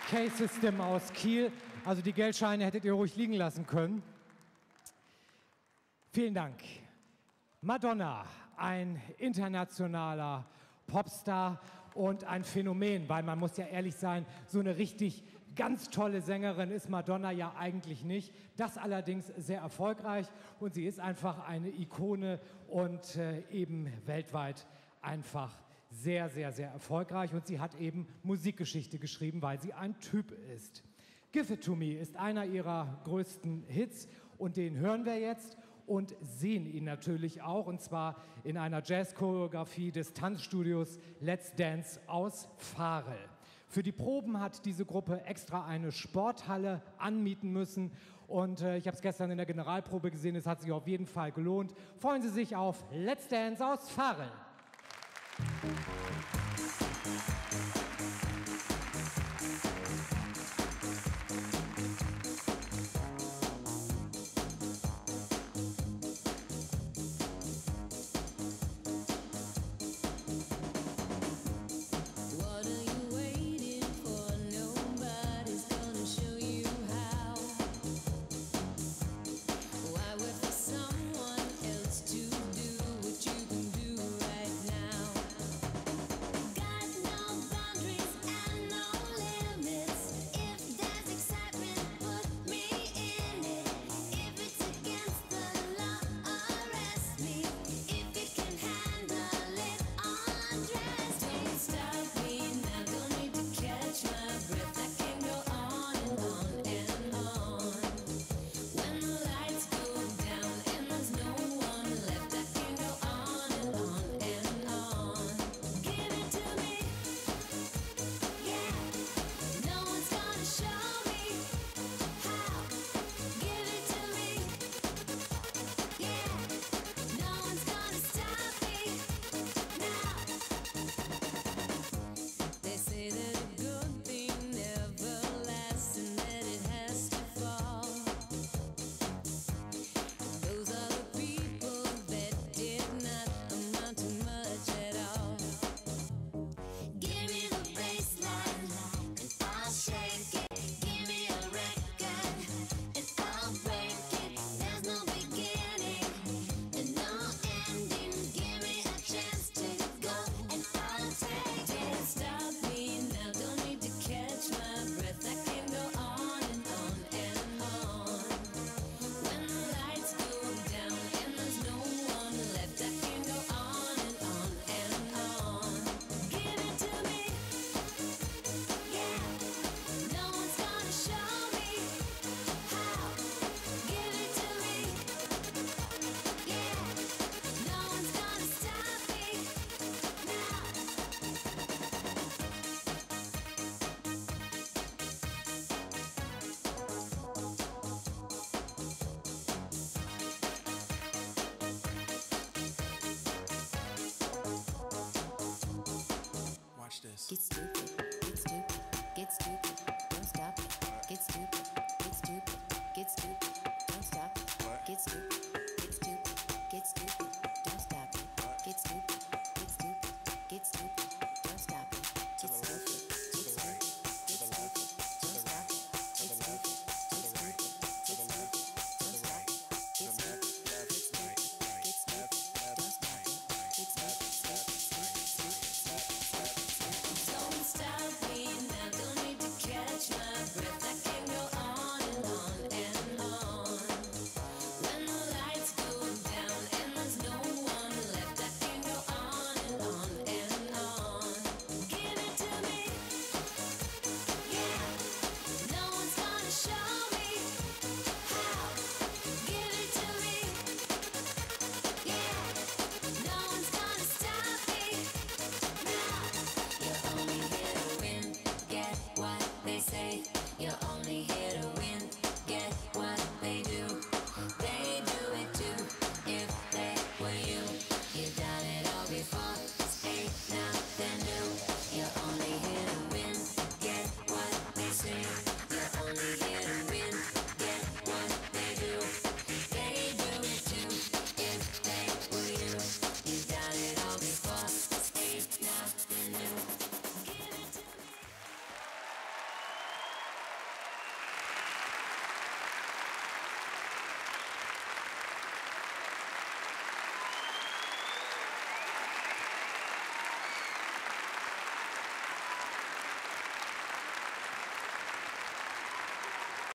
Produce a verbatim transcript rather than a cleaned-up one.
K-System aus Kiel. Also die Geldscheine hättet ihr ruhig liegen lassen können. Vielen Dank. Madonna, ein internationaler Popstar und ein Phänomen, weil man muss ja ehrlich sein, so eine richtig ganz tolle Sängerin ist Madonna ja eigentlich nicht. Das allerdings sehr erfolgreich und sie ist einfach eine Ikone und äh, eben weltweit einfach sehr, sehr, sehr erfolgreich und sie hat eben Musikgeschichte geschrieben, weil sie ein Typ ist. Give It To Me ist einer ihrer größten Hits und den hören wir jetzt und sehen ihn natürlich auch, und zwar in einer Jazz-Choreografie des Tanzstudios Let's Dance aus Varel. Für die Proben hat diese Gruppe extra eine Sporthalle anmieten müssen und äh, ich habe es gestern in der Generalprobe gesehen, es hat sich auf jeden Fall gelohnt. Freuen Sie sich auf Let's Dance aus Varel. Watch this. Get stupid.